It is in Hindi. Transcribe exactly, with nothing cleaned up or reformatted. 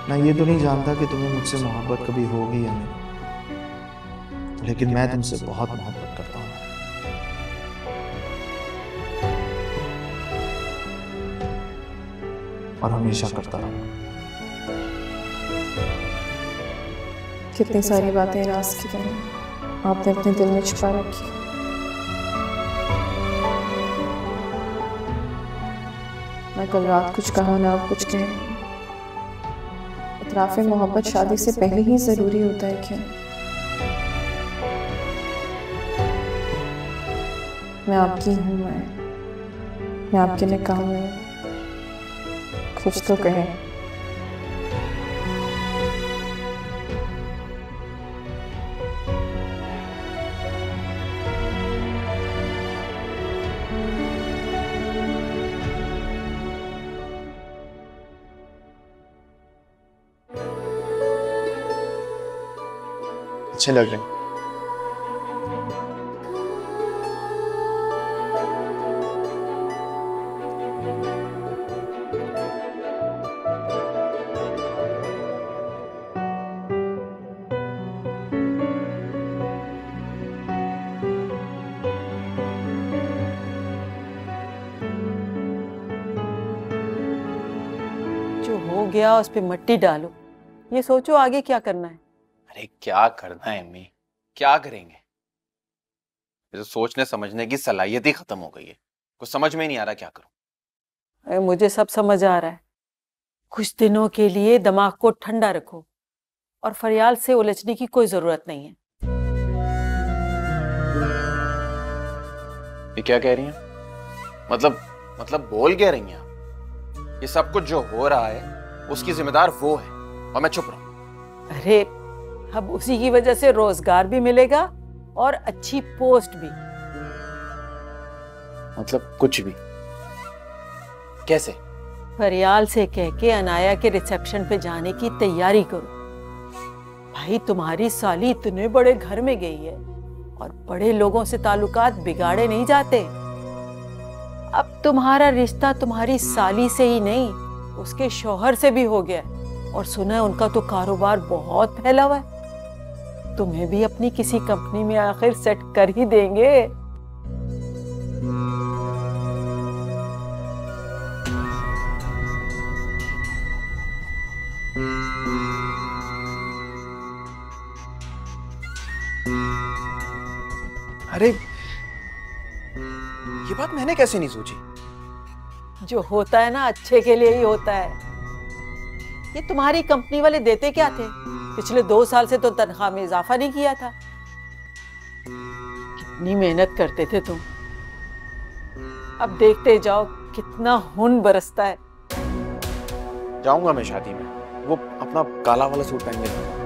मैं ये तो नहीं जानता कि तुम्हें मुझसे मोहब्बत कभी होगी या नहीं, लेकिन मैं तुमसे बहुत मोहब्बत करता हूँ और हमेशा करता रहूंगा। कितनी सारी बातें राज की तरह आपने अपने दिल में छुपा रखी। मैं कल रात कुछ कहा ना अब कुछ कह रही। इतराफ़ मोहब्बत शादी से पहले ही जरूरी होता है क्या? मैं आपकी हूँ, मैं मैं आपके निकाह में कुछ तो कहें। अच्छे लग रहे हैं। जो हो गया उस पे मट्टी डालो, ये सोचो आगे क्या करना है। अरे क्या करना है अम्मी, क्या करेंगे? ये तो सोचने समझने की सलाहियत ही खत्म हो गई है। कुछ समझ में ही नहीं आ रहा क्या करूं। अरे मुझे सब समझ आ रहा है। कुछ दिनों के लिए दिमाग को ठंडा रखो और फरियाल से उलझने की कोई जरूरत नहीं है। ये क्या कह रही हैं? मतलब मतलब बोल क्या रही हैं आप? ये सब कुछ जो हो रहा है उसकी जिम्मेदार वो है और मैं चुप रहा हूं। अरे अब उसी की वजह से रोजगार भी मिलेगा और अच्छी पोस्ट भी। मतलब कुछ भी? कैसे? फरियाल से कह के अनाया के रिसेप्शन पे जाने की तैयारी करो। भाई तुम्हारी साली इतने बड़े घर में गई है और बड़े लोगों से ताल्लुकात बिगाड़े नहीं जाते। अब तुम्हारा रिश्ता तुम्हारी साली से ही नहीं उसके शौहर से भी हो गया और सुना है उनका तो कारोबार बहुत फैला हुआ है। तुम्हें भी अपनी किसी कंपनी में आखिर सेट कर ही देंगे। अरे ये बात मैंने कैसे नहीं सोची? जो होता है ना अच्छे के लिए ही होता है। ये तुम्हारी कंपनी वाले देते क्या थे? पिछले दो साल से तो तनख्वाह में इजाफा नहीं किया था। कितनी मेहनत करते थे तुम। अब देखते जाओ कितना खून बरसता है। जाऊंगा मैं शादी में, वो अपना काला वाला सूट पहन के।